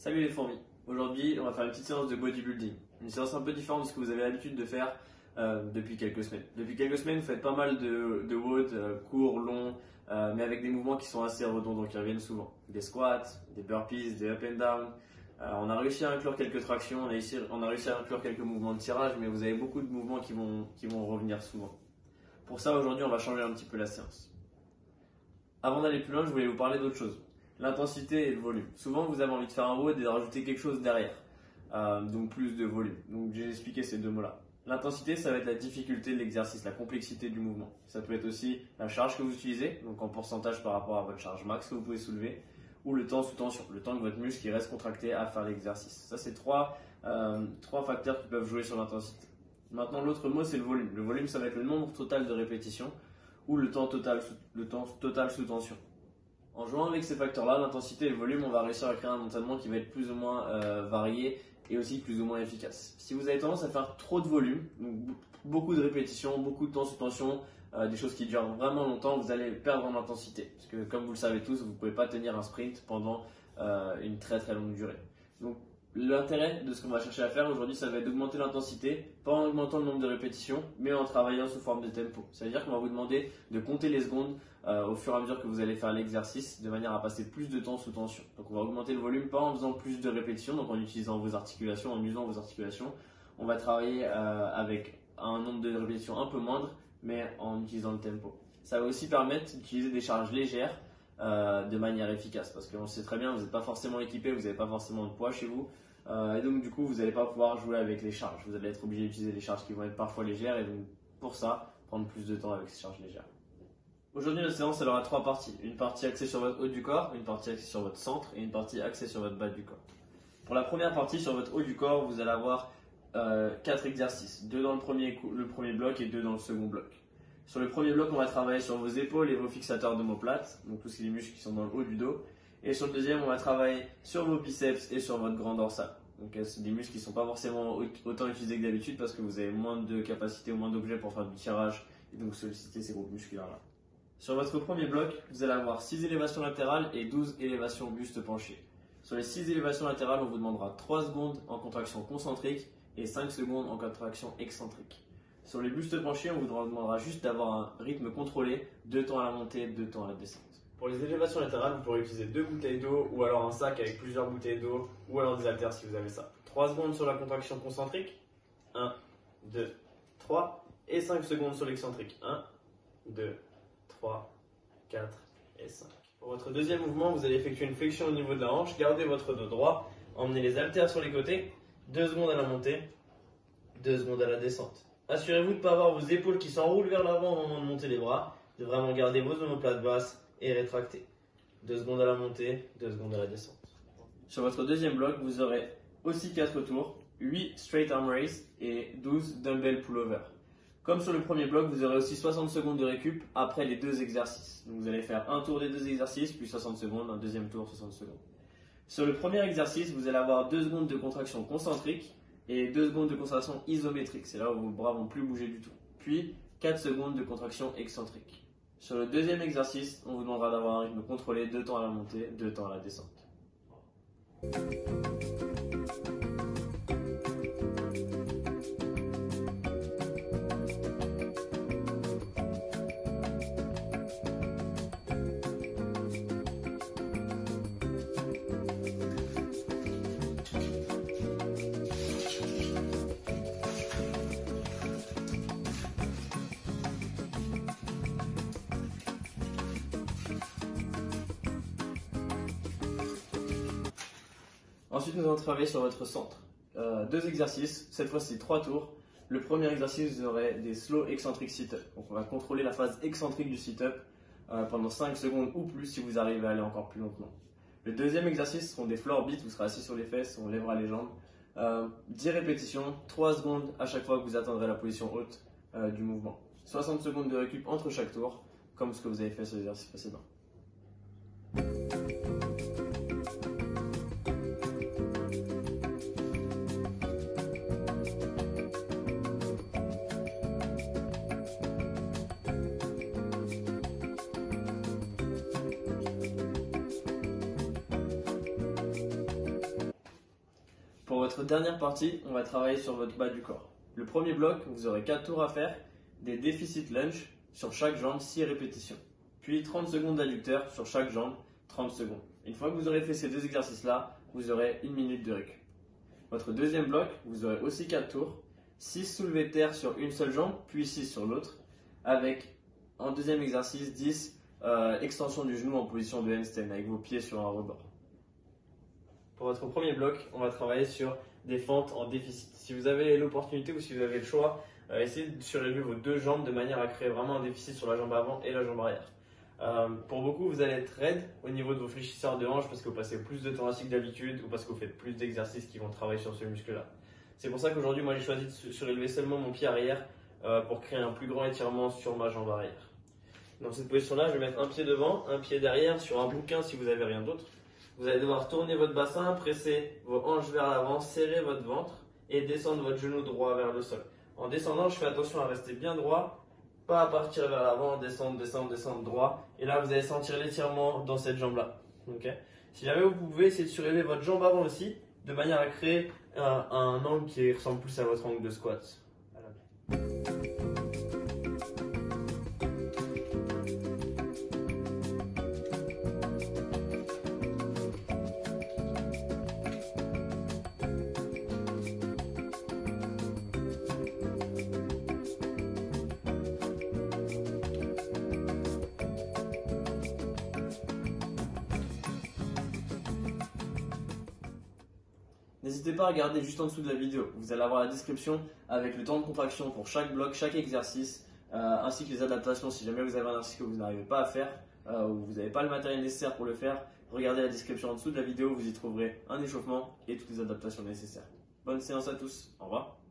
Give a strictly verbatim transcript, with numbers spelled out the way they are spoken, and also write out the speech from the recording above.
Salut les fourmis, aujourd'hui on va faire une petite séance de bodybuilding, une séance un peu différente de ce que vous avez l'habitude de faire euh, depuis quelques semaines. Depuis quelques semaines vous faites pas mal de, de W O D, euh, courts, longs, euh, mais avec des mouvements qui sont assez redondants, qui reviennent souvent. Des squats, des burpees, des up and down. Euh, on a réussi à inclure quelques tractions, on a, réussi, on a réussi à inclure quelques mouvements de tirage, mais vous avez beaucoup de mouvements qui vont, qui vont revenir souvent. Pour ça aujourd'hui on va changer un petit peu la séance. Avant d'aller plus loin, je voulais vous parler d'autre chose. L'intensité et le volume. Souvent, vous avez envie de faire un W O D et de rajouter quelque chose derrière, euh, donc plus de volume. Donc, j'ai expliqué ces deux mots-là. L'intensité, ça va être la difficulté de l'exercice, la complexité du mouvement. Ça peut être aussi la charge que vous utilisez, donc en pourcentage par rapport à votre charge max que vous pouvez soulever, ou le temps sous tension, le temps que votre muscle il reste contracté à faire l'exercice. Ça, c'est trois, euh, trois facteurs qui peuvent jouer sur l'intensité. Maintenant, l'autre mot, c'est le volume. Le volume, ça va être le nombre total de répétitions ou le temps total, le temps total sous tension. En jouant avec ces facteurs-là, l'intensité et le volume, on va réussir à créer un entraînement qui va être plus ou moins euh, varié et aussi plus ou moins efficace. Si vous avez tendance à faire trop de volume, donc beaucoup de répétitions, beaucoup de temps sous tension, euh, des choses qui durent vraiment longtemps, vous allez perdre en intensité. Parce que comme vous le savez tous, vous ne pouvez pas tenir un sprint pendant euh, une très très longue durée. Donc l'intérêt de ce qu'on va chercher à faire aujourd'hui, ça va être d'augmenter l'intensité, pas en augmentant le nombre de répétitions, mais en travaillant sous forme de tempo. Ça veut dire qu'on va vous demander de compter les secondes euh, au fur et à mesure que vous allez faire l'exercice, de manière à passer plus de temps sous tension. Donc on va augmenter le volume, pas en faisant plus de répétitions, donc en utilisant vos articulations, en usant vos articulations. On va travailler euh, avec un nombre de répétitions un peu moindre, mais en utilisant le tempo. Ça va aussi permettre d'utiliser des charges légères euh, de manière efficace, parce qu'on sait très bien, vous n'êtes pas forcément équipé, vous n'avez pas forcément de poids chez vous. Euh, et donc du coup vous n'allez pas pouvoir jouer avec les charges, vous allez être obligé d'utiliser des charges qui vont être parfois légères et donc pour ça prendre plus de temps avec ces charges légères. Aujourd'hui la séance elle aura trois parties, une partie axée sur votre haut du corps, une partie axée sur votre centre et une partie axée sur votre bas du corps. Pour la première partie sur votre haut du corps vous allez avoir euh, quatre exercices, deux dans le premier, le premier bloc et deux dans le second bloc. Sur le premier bloc on va travailler sur vos épaules et vos fixateurs d'omoplate, donc tous les muscles qui sont dans le haut du dos. Et sur le deuxième, on va travailler sur vos biceps et sur votre grand dorsal. Donc, c'est des muscles qui ne sont pas forcément autant utilisés que d'habitude parce que vous avez moins de capacité ou moins d'objets pour faire du tirage et donc solliciter ces groupes musculaires-là. Sur votre premier bloc, vous allez avoir six élévations latérales et douze élévations buste penché. Sur les six élévations latérales, on vous demandera trois secondes en contraction concentrique et cinq secondes en contraction excentrique. Sur les bustes penchés, on vous demandera juste d'avoir un rythme contrôlé, deux temps à la montée, deux temps à la descente. Pour les élévations latérales, vous pourrez utiliser deux bouteilles d'eau ou alors un sac avec plusieurs bouteilles d'eau ou alors des haltères si vous avez ça. trois secondes sur la contraction concentrique, un, deux, trois et cinq secondes sur l'excentrique, un, deux, trois, quatre et cinq. Pour votre deuxième mouvement, vous allez effectuer une flexion au niveau de la hanche, gardez votre dos droit, emmenez les haltères sur les côtés, deux secondes à la montée, deux secondes à la descente. Assurez-vous de ne pas avoir vos épaules qui s'enroulent vers l'avant au moment de monter les bras, de vraiment garder vos omoplates basses et rétracter. deux secondes à la montée, deux secondes à la descente. Sur votre deuxième bloc, vous aurez aussi quatre tours, huit straight arm raise et douze dumbbell pullover. Comme sur le premier bloc, vous aurez aussi soixante secondes de récup après les deux exercices. Donc vous allez faire un tour des deux exercices, puis soixante secondes, un deuxième tour, soixante secondes. Sur le premier exercice, vous allez avoir deux secondes de contraction concentrique et deux secondes de contraction isométrique. C'est là où vos bras vont plus bouger du tout. Puis quatre secondes de contraction excentrique. Sur le deuxième exercice, on vous demandera d'avoir un rythme contrôlé, deux temps à la montée, deux temps à la descente. Ensuite, nous allons travailler sur votre centre. Euh, deux exercices, cette fois-ci trois tours. Le premier exercice, vous aurez des slow eccentric sit-up. Donc, on va contrôler la phase excentrique du sit-up euh, pendant cinq secondes ou plus si vous arrivez à aller encore plus lentement. Le deuxième exercice seront des floor beats, vous serez assis sur les fesses, on lèvera les jambes. Euh, dix répétitions, trois secondes à chaque fois que vous atteindrez la position haute euh, du mouvement. soixante secondes de récup entre chaque tour, comme ce que vous avez fait sur l'exercice précédent. Pour votre dernière partie, on va travailler sur votre bas du corps. Le premier bloc, vous aurez quatre tours à faire, des déficit lunge sur chaque jambe, six répétitions. Puis trente secondes d'adducteur sur chaque jambe, trente secondes. Une fois que vous aurez fait ces deux exercices-là, vous aurez une minute de récup. Votre deuxième bloc, vous aurez aussi quatre tours, six soulevés de terre sur une seule jambe, puis six sur l'autre, avec en deuxième exercice dix euh, extensions du genou en position de handstand avec vos pieds sur un rebord. Pour votre premier bloc, on va travailler sur des fentes en déficit. Si vous avez l'opportunité ou si vous avez le choix, euh, essayez de surélever vos deux jambes de manière à créer vraiment un déficit sur la jambe avant et la jambe arrière. Euh, pour beaucoup, vous allez être raide au niveau de vos fléchisseurs de hanches parce que vous passez plus de thoracique d'habitude ou parce que vous faites plus d'exercices qui vont travailler sur ce muscle-là. C'est pour ça qu'aujourd'hui, moi, j'ai choisi de surélever seulement mon pied arrière euh, pour créer un plus grand étirement sur ma jambe arrière. Dans cette position-là, je vais mettre un pied devant, un pied derrière sur un bouquin si vous n'avez rien d'autre. Vous allez devoir tourner votre bassin, presser vos hanches vers l'avant, serrer votre ventre et descendre votre genou droit vers le sol. En descendant, je fais attention à rester bien droit, pas à partir vers l'avant, descendre, descendre, descendre droit. Et là, vous allez sentir l'étirement dans cette jambe-là. Okay. Si jamais vous pouvez essayer de surélever votre jambe avant aussi, de manière à créer un, un angle qui ressemble plus à votre angle de squat. N'hésitez pas à regarder juste en dessous de la vidéo, vous allez avoir la description avec le temps de contraction pour chaque bloc, chaque exercice, euh, ainsi que les adaptations si jamais vous avez un exercice que vous n'arrivez pas à faire euh, ou vous n'avez pas le matériel nécessaire pour le faire. Regardez la description en dessous de la vidéo, vous y trouverez un échauffement et toutes les adaptations nécessaires. Bonne séance à tous, au revoir.